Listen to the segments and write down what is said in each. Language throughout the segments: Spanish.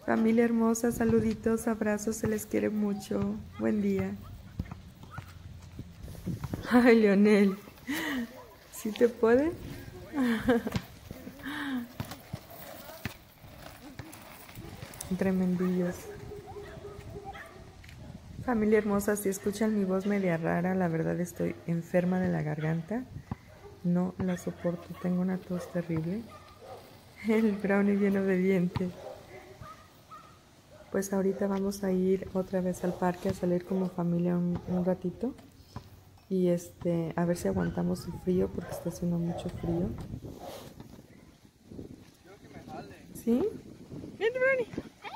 Familia hermosa, saluditos, abrazos, se les quiere mucho. Buen día. Ay, Leonel, ¿sí te puede? Tremendillos. Familia hermosa, si escuchan mi voz media rara, la verdad estoy enferma de la garganta. No la soporto, tengo una tos terrible. El brownie bien obediente. Pues ahorita vamos a ir otra vez al parque a salir como familia un ratito. Y a ver si aguantamos el frío porque está haciendo mucho frío. ¿Sí? Vente, brownie.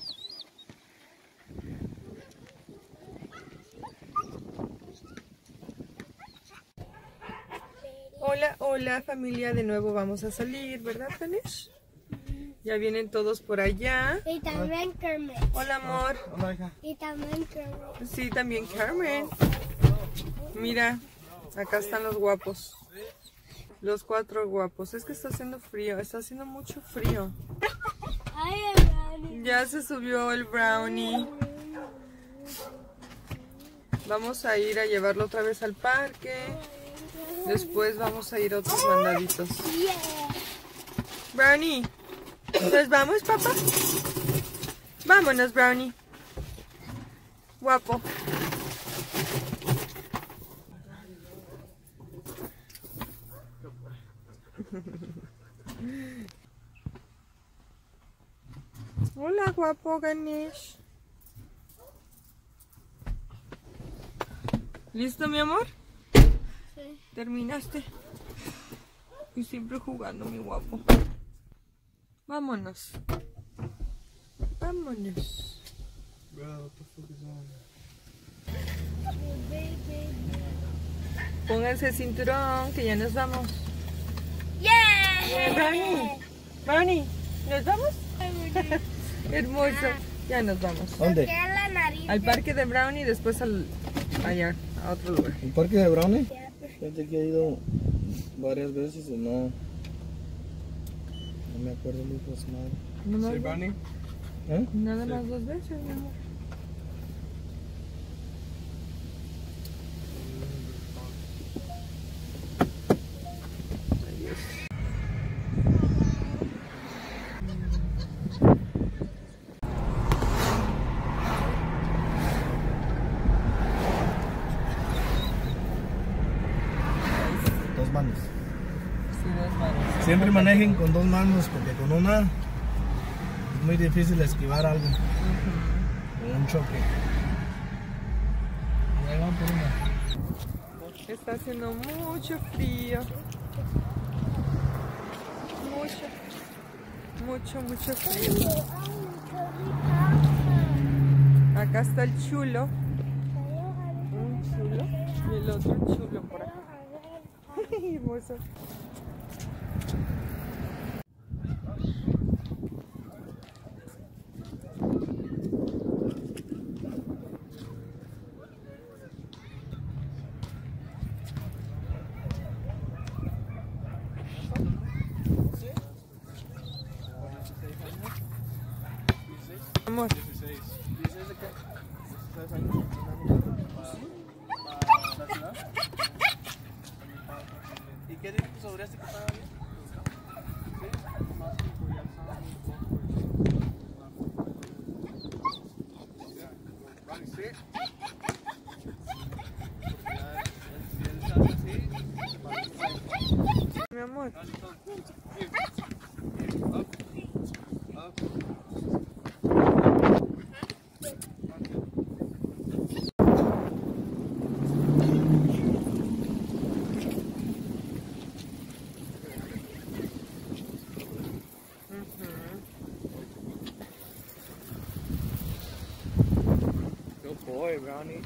Hola, hola familia, de nuevo vamos a salir, ¿verdad, Ganesh? Ya vienen todos por allá. Y también Carmen. Hola, amor. Hola, hija. Y también Carmen. Sí, también Carmen. Mira, acá están los guapos. Los 4 guapos. Es que está haciendo frío, está haciendo mucho frío. Ay, Brownie. Ya se subió el brownie. Vamos a ir a llevarlo otra vez al parque. Después vamos a ir a otros mandaditos. Yeah. Brownie, ¿nos vamos, papá? Vámonos, Brownie. Guapo. Hola, guapo Ganesh. ¿Listo, mi amor? Sí. ¿Terminaste? Y siempre jugando, mi guapo. Vámonos. Vámonos. Bro, what the fuck is on? Pónganse cinturón, que ya nos vamos. Yeah. Brownie. Brownie, ¿nos vamos? Hermoso. Ya nos vamos. ¿Dónde? ¿Qué es la nariz? Al parque de Brownie y después allá, a otro lugar. ¿El parque de Brownie? Fíjate que he ido varias veces y no me acuerdo muy pues mal. Nomás ¿Sí, dos- Brownie? ¿Eh? Nada más 2 veces, mi amor. Dos manos. Sí, 2 manos. Siempre manejen con dos manos porque con una es muy difícil esquivar algo. Con un choque. Y ahí van por una. Está haciendo mucho frío. Mucho frío. Acá está el chulo. Un chulo. Y el otro chulo por acá. Hermoso. Amor. 16. ¿16 de qué? 16 años. ¿La ciudad? ¿Y qué dices sobre este que estaba bien? Sí, más confianza. Sí. Si él sabe así, se parece. Mi amor. Good boy, Brownie.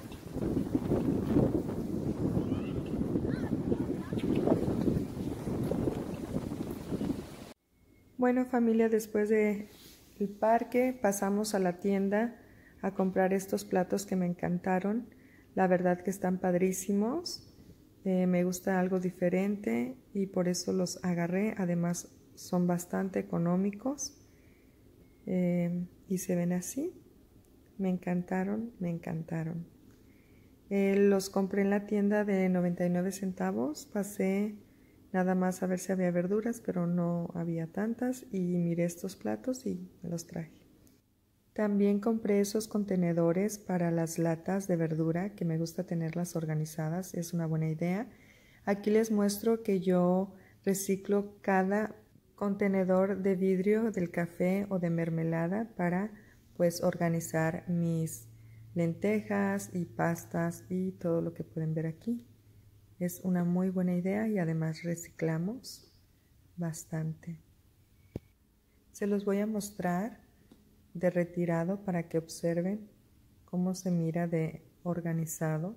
Bueno, familia, después del parque pasamos a la tienda a comprar estos platos que me encantaron. La verdad que están padrísimos. Me gusta algo diferente y por eso los agarré. Además son bastante económicos. y se ven así. Me encantaron, me encantaron. Los compré en la tienda de 99 centavos. Pasé nada más a ver si había verduras, pero no había tantas. Y miré estos platos y me los traje. También compré esos contenedores para las latas de verdura, que me gusta tenerlas organizadas. Es una buena idea. Aquí les muestro que yo reciclo cada contenedor de vidrio del café o de mermelada para pues organizar mis lentejas y pastas y todo lo que pueden ver aquí. Es una muy buena idea y además reciclamos bastante. Se los voy a mostrar de retirado para que observen cómo se mira de organizado.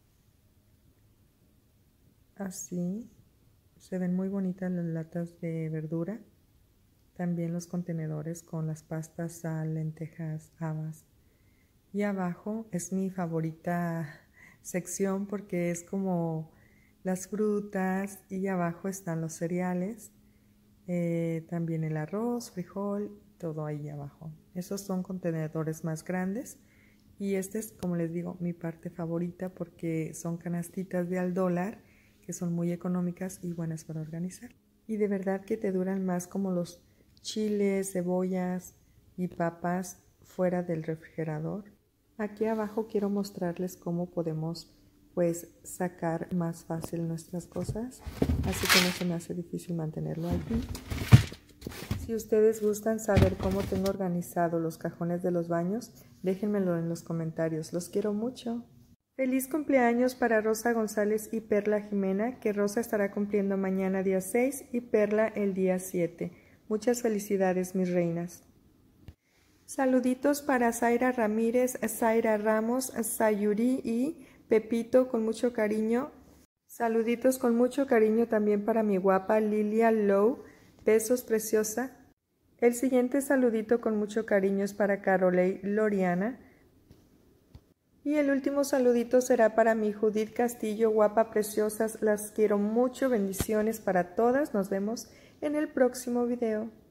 Así se ven muy bonitas las latas de verdura. También los contenedores con las pastas, sal, lentejas, habas. Y abajo es mi favorita sección porque es como las frutas y abajo están los cereales. También el arroz, frijol, todo ahí abajo. Esos son contenedores más grandes y este es, como les digo, mi parte favorita porque son canastitas de $1 que son muy económicas y buenas para organizar. Y de verdad que te duran más como los chiles, cebollas y papas fuera del refrigerador. Aquí abajo quiero mostrarles cómo podemos pues sacar más fácil nuestras cosas, así que no se me hace difícil mantenerlo aquí. Si ustedes gustan saber cómo tengo organizado los cajones de los baños, déjenmelo en los comentarios. Los quiero mucho. Feliz cumpleaños para Rosa González y Perla Jimena, que Rosa estará cumpliendo mañana día 6 y Perla el día 7. Muchas felicidades, mis reinas. Saluditos para Zaira Ramírez, Zaira Ramos, Sayuri y Pepito con mucho cariño. Saluditos con mucho cariño también para mi guapa Lilia Lowe. Besos, preciosa. El siguiente saludito con mucho cariño es para Carolei Loriana. Y el último saludito será para mi Judith Castillo, guapa, preciosas. Las quiero mucho. Bendiciones para todas. Nos vemos en el próximo video.